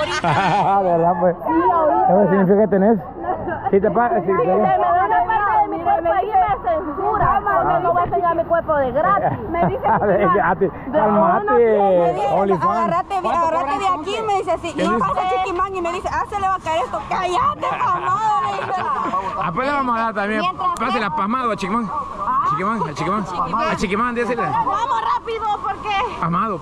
ahorita. ¿Verdad, pues? ¿Eso significa que tenés? ¿Sí te pasa? ¿Sí me da una parte de mi cuerpo ahí me censura. No voy a enseñar mi cuerpo de gratis. Me dice Cálmate. Agárrate de aquí, me dice así. Y pasa Chiquimán y me dice, se le va a caer esto. ¡Cállate, pasmado! Le dice. Pues le vamos a dar también. Pásela pasmado a Chiquimán. A Chiquimán, dísele. Vamos rápido porque... Pasmado.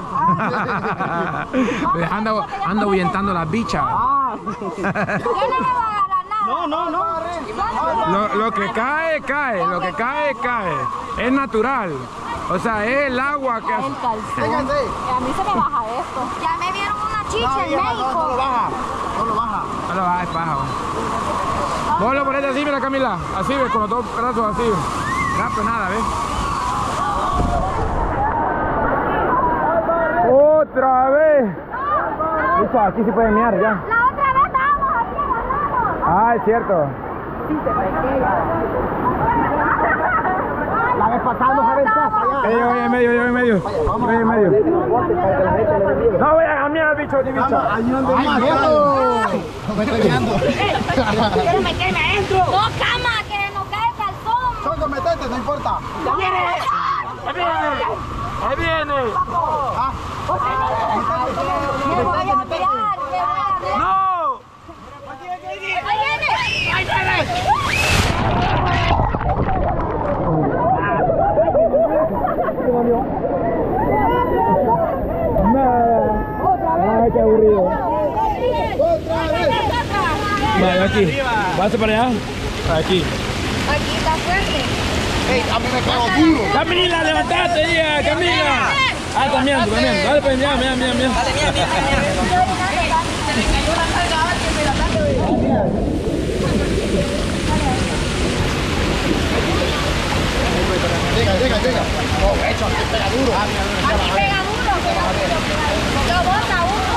Anda ahuyentando las bichas. Yo no me voy a agarrar nada. No. Lo que cae, cae. Lo que cae, cae. Es natural. O sea, es el agua que hace. El calzón. A mí se me baja esto. Ya me dieron una chicha en México. No lo baja. No lo baja, es paja. Vos lo ponés así, mira Camila. Así, ves, con los dos brazos así. No, pues nada, ¿ves? ¡Otra vez! Listo, aquí se puede miar ya. La otra vez estábamos aquí agarrados. Ah, es cierto. La vez pasada nos aventaste allá. Yo voy en medio. No voy a miar, bicho, ni bicho. Allí donde más. Me estoy guiando. Quiero meterme adentro. No, cama, que nos cae el calzón. Choco, metete, no importa. Ahí viene. Me voy a mirar. ¡No! Ahí viene. Ay, qué aburrido. Otra vez. Vale, aquí. ¿Vas para allá? Aquí. Aquí está fuerte. Ey, a mí me pegó duro. Camila, levantate, ya, Camila. Está miando. Dale, pues, mira. Llega. No, hecho, aquí pega duro. Aquí pega duro. Lo bota uno.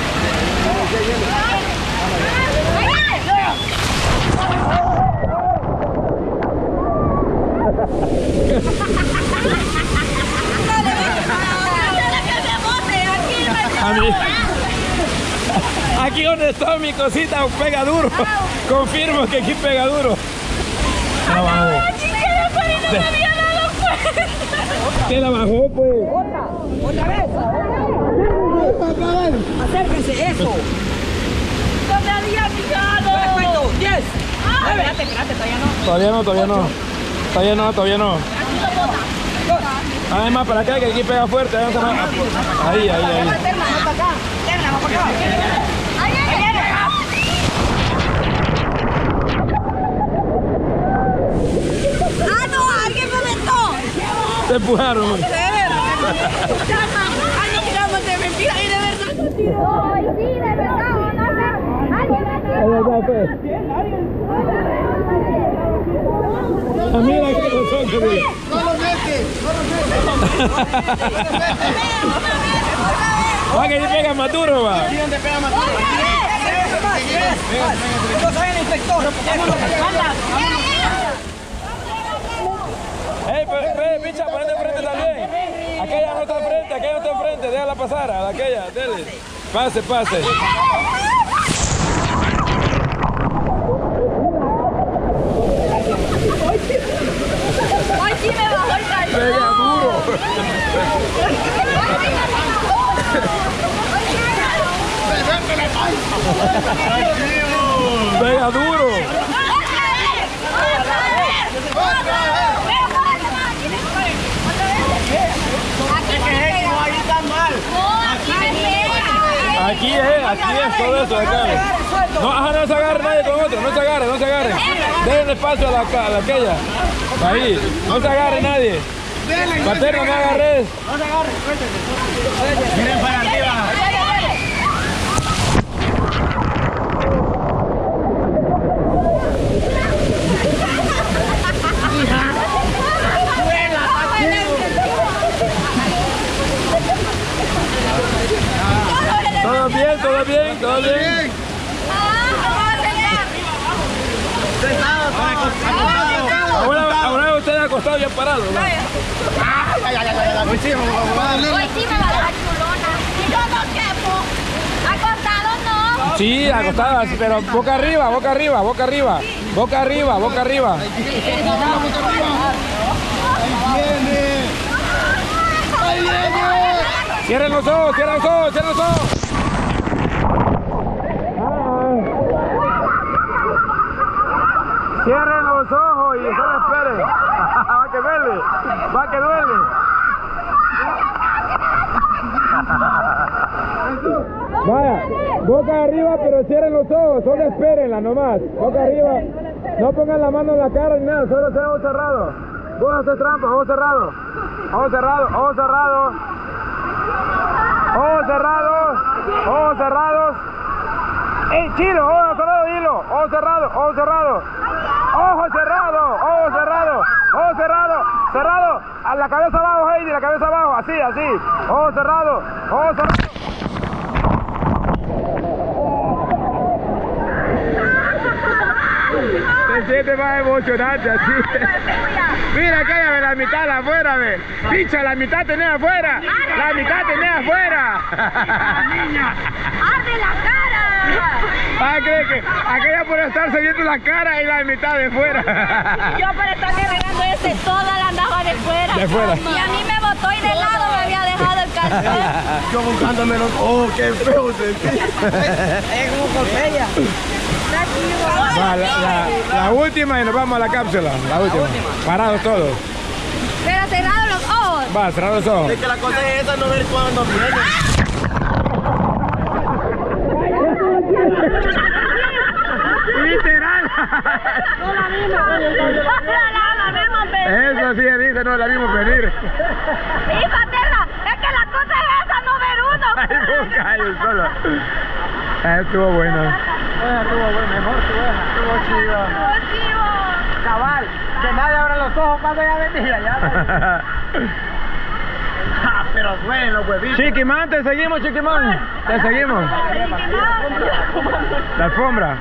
Aquí donde está mi cosita pega duro. Confirmo que aquí pega duro. ¿Qué la bajó, pues? Otra vez. Acérquense, eso. ¡No me había fijado! Perfecto, 10. Espérate, Todavía no. Además, para acá, que aquí pega fuerte. Ahí. Terna, vamos para acá. No, alguien me aventó. Te empujaron. Ay, no tiramos de mentira y de verdad no tiró. Ay, sí, de verdad, no sé. Mira qué pasó, Camila. No lo mete. Va que ahí pega más duro, va. Aquí donde pega más duro. No soy el inspector. Ey, picha, ponete enfrente también. Aquella no está enfrente, déjala pasar a aquella, dele. Pase. Ay, sí, me bajó el calzón. Pega duro. Pega duro. Aquí es todo eso de acá. No se agarre nadie con otro, no se agarre. Denle espacio a la aquella. Ahí, no se agarre nadie. Paterno, no agarres. Miren para arriba. Todo bien. Ahora usted acostado y parado, ¿no? Hoy sí me va a dar chulona. Y yo no quepo. Acostado Sí, acostadas, pero boca arriba, boca arriba, boca arriba. Boca arriba, boca arriba. ¡Ahí viene! Cierren los ojos, cierren los ojos, cierren los ojos. Cierren los ojos y solo esperen. Va que duele, va que duele. Vaya, boca arriba, pero cierren los ojos, solo espérenla nomás. Boca arriba, no pongan la mano en la cara ni nada, solo sea ojos cerrados. Vos haces trampa, ojos cerrados. Ojos cerrados, ojos cerrados. Ojos cerrados, ojos cerrados. ¡Ey, Chilo! ¡Ojos cerrados, hilo! ¡Ojos cerrados, ojos cerrados! ¡Ojos cerrados, ojos cerrados! ¡Ojos cerrados! ¡Cerrado! A la cabeza abajo, Heidi, la cabeza abajo, así, así. ¡Ojos cerrados, ojos cerrados! Se siente más emocionante así. Mira, cállame la mitad de afuera, ve. Picha, la mitad tenés afuera. La mitad tenés afuera. ¡Arde la cara! Ah, cree que aquella por estarse viendo la cara y la mitad de fuera. Yo por estar cargando ese, toda la andaba de fuera. De fuera. Y a mí me botó y de lado me había dejado el calzón. Yo buscándome los ojos, qué feo sentí. Es como Corpella. Va, la última y nos vamos a la cápsula. La última. Parados todos. Pero cerrados los ojos. Va, cerrar los ojos. Es que la cosa es esa, no ver cuándo viene. Literal. No la vimos venir. Eso sí, dice, no la vimos venir. Sí, paterna, es que la cosa es esa, no ver uno. Ay, boca, yo solo. Estuvo bueno. Estuvo bueno, mejor estuvo chido. Estuvo chivo. Cabal, que nadie abra los ojos cuando ya venía. Ya. Pero duelen los huevitos. Chiquimán, te seguimos, Chiquimán. Te seguimos. La alfombra.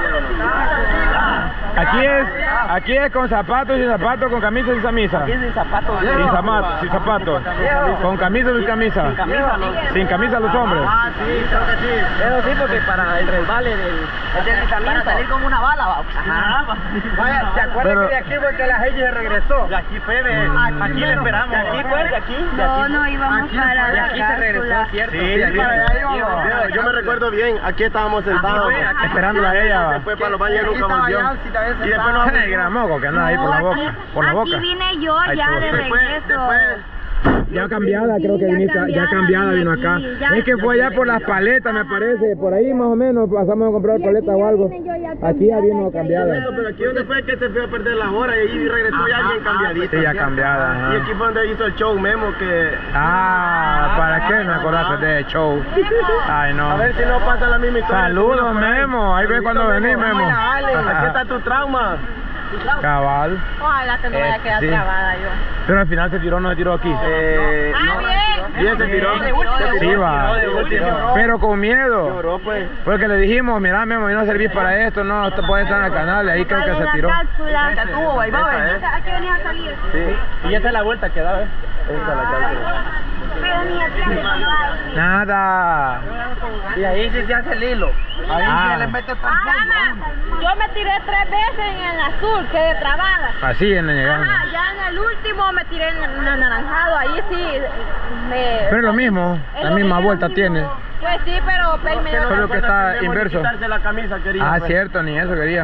Aquí es con zapatos y zapatos, con camisa y sin camisa. Aquí sin zapatos. Sin zapatos. Con camisa y sin camisa. Sin camisa, ¿no? Sin camisa los hombres. Ah, sí, creo que sí. Eso sí, porque para el resbale del para salir como una bala, va. Ajá. Vaya, ¿se acuerdan Pero- que de aquí fue que la Heidi se regresó? De aquí fue, aquí le esperamos. De aquí fue, de aquí. No, no íbamos para De la aquí se regresó, cápsula. ¿cierto? Sí, de aquí para allá íbamos. Yo me recuerdo bien, aquí estábamos sentados. Esperándola a ella. Se fue para los baños y nunca volvió. Y Y después nos El gran moco que anda ahí por la boca. Por la boca. Aquí vine yo Ahí ya estuvo. de regreso. Ya cambiada, creo que Sí, ya viniste, ya cambiada, cambiada vino vine acá. aquí, ya- Es que fue allá por las paletas, me parece. Por ahí más o menos pasamos a comprar paletas o algo. Aquí ya vino cambiada. Eso, pero aquí donde fue que se fue a perder la hora y ahí regresó ya bien cambiadita. Sí, ya cambiada. ajá. Y aquí fue donde hizo el show Memo que... Ah, ¿para qué me acordaste de show? Ay, no. A ver si no pasa la misma historia. Saludos, Memo. Ahí ve cuando venís, Memo. Aquí está tu trauma. Cabal. Ojalá que no vaya a quedar sí. trabada yo. Pero al final se tiró, no se tiró aquí. Bien se tiró. Sí, va. Pero con miedo. Lloró, pues. Porque le dijimos, mira, Memo, y no servís para esto, no, te puedes estar en el canal. Y ahí creo que se tiró. Cápsula. Estuvo, ahí va, Aquí venía a salir. Sí. Y esa es la vuelta que da, ¿ves? Esa es la cápsula. Pero ni el tiempo no hay. Nada. Y ahí sí se hace el hilo. Ahí Ah. se le mete todo Yo me tiré 3 veces en el azul, quedé trabada. Así en el llegando. Ajá, ya en el último me tiré en el anaranjado, ahí sí me... Pero es lo mismo, Es la lo misma mismo. vuelta tiene. Pues sí, pero me dio Solo que está inverso. Quitarse la camisa, quería. Ah, pues. cierto, ni eso quería.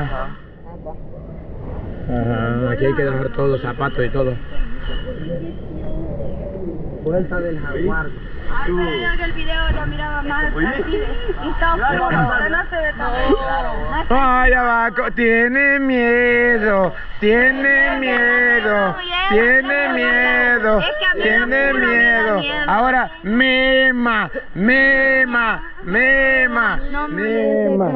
Ajá, aquí hay que dejar todos los zapatos y todo. Vuelta del jaguar. Ay, pero yo que el video lo miraba más así y está oscuro, no se ve tan claro. Ay, abajo, tiene miedo, tiene miedo, tiene miedo, tiene miedo. Ahora, mema, mema, mema, mema.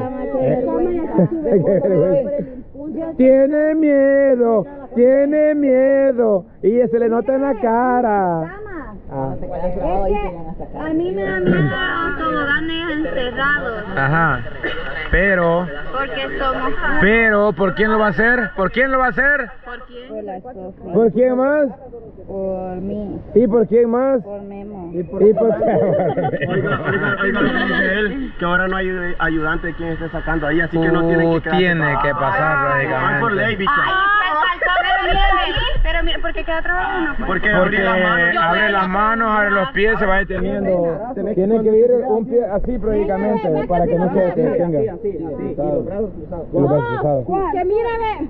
Tiene miedo, tiene miedo. Y se le nota en la cara. Ah. A mí me da miedo los toboganes encerrados. Ajá. Pero, Porque somos pero, ¿por quién lo va a hacer? ¿Por quién lo va a hacer? ¿Por quién? ¿Por quién más? Por mí. ¿Y por quién más? Por Memo. ¿Y por qué? Oiga lo que dice él, que ahora no hay ayudante de quien esté sacando ahí, así que no tiene que quedarse. Tiene que pasar, Van por ley, bicha. Pero mire, ¿por qué queda trabajo uno? Porque Porque abre las manos, abre los pies, se va deteniendo. Tiene que ir un pie así prácticamente para que no se detenga. Y los brazos cruzados. Que mírame.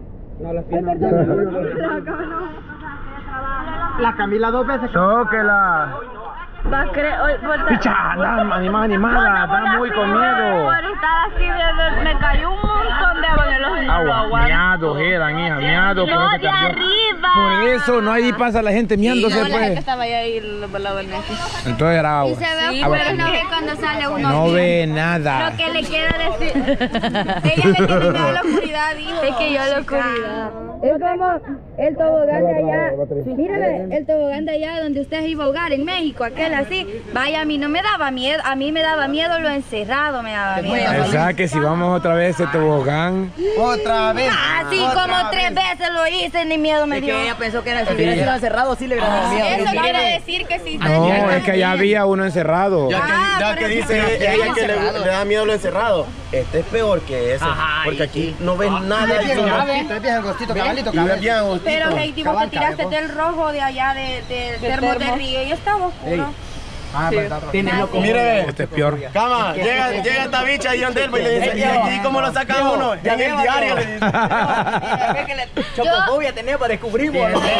La Camila 2 veces. Tóquela. Va a creer, Picha, anda animada, está muy con miedo. por estar así viendo, me cayó un montón de agua de los Agua, miado, Eran, hija, miado. No, de arriba. Por eso, no ahí pasa la gente miándose, pues. Estaba ahí por la Entonces era agua. Sí, Agua pero con- no ve cuando sale uno. No ve nada. Lo que le quiero decir. Ella me tiene miedo a la oscuridad, dijo. Es que yo la oscuridad. Es como el tobogán de allá. Mírame, el tobogán de allá donde usted iba a ahogar en México, aquel así. Vaya, a mí no me daba miedo, a mí me daba miedo lo encerrado, me daba miedo. O sea que si vamos otra vez a ese tobogán. Otra vez. Así como 3 veces lo hice, ni miedo me dio. Ella pensó que era si hubiera sido encerrado, sí le hubiera dado miedo. Eso quiere decir que sí. No, es que allá había uno encerrado. Ya que dice ella que le da miedo lo encerrado. Este es peor que ese. Porque aquí no ves nada. Es bien angostito, cabalito, Y ves bien angostito. Pero Heidi, vos te tiraste del rojo de allá, del termo de río, y estaba oscuro. Mire, Este es peor. Cama, llega esta bicha y Andelma y le dice, ¿y aquí cómo lo saca uno? En el diario le dice. Chocofobia tenía para descubrir.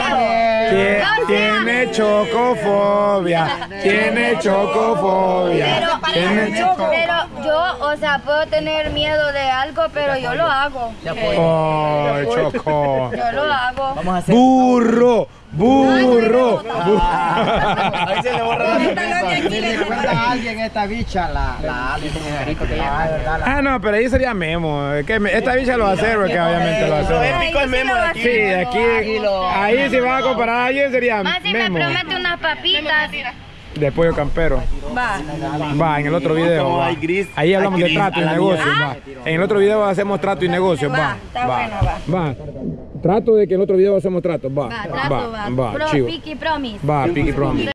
Tiene chocofobia. Tiene chocofobia. Pero yo, o sea, puedo tener miedo de algo, pero yo lo hago. Oh, Choco. Yo lo hago. Vamos a hacer. Burro. Burro. Ahí se le borra la Le recuerda a alguien esta bicha, la Ah, no, pero ahí sería Memo. Es que esta bicha lo va a hacer, porque obviamente lo va a Lo hacer. épico es Memo de aquí. Sí, de aquí. Ahí si va a comparar a alguien sería Más si me Memo. promete unas papitas. De pollo campero. Va, en el otro video. Va. Ay, gris. Ahí hablamos Ay, de gris, trato y a la negocio. mierda. Va. En el otro video hacemos trato y negocio. Va. está bueno, Va. Trato de que en el otro video hacemos trato. Va. Va, trato, va. Va, chivo. Picky promise. Va, Picky Promise.